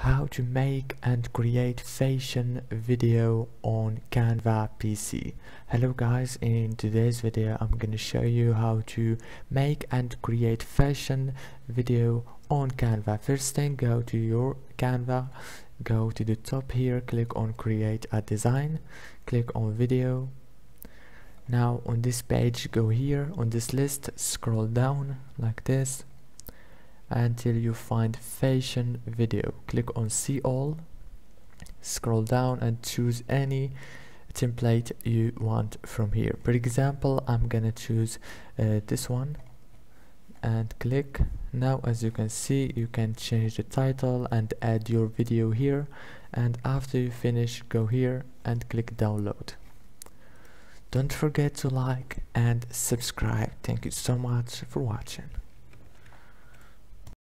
how to make and create fashion video on Canva PC. Hello guys, in today's video I'm going to show you how to make and create fashion video on Canva. First thing, go to your Canva, go to the top here, click on create a design, click on video. Now on this page, go here on this list, scroll down like this until you find fashion video. Click on see all, scroll down and choose any template you want from here. For example, I'm gonna choose this one and click. Now as you can see, you can change the title and add your video here, and after you finish, go here and click download. Don't forget to like and subscribe. Thank you so much for watching.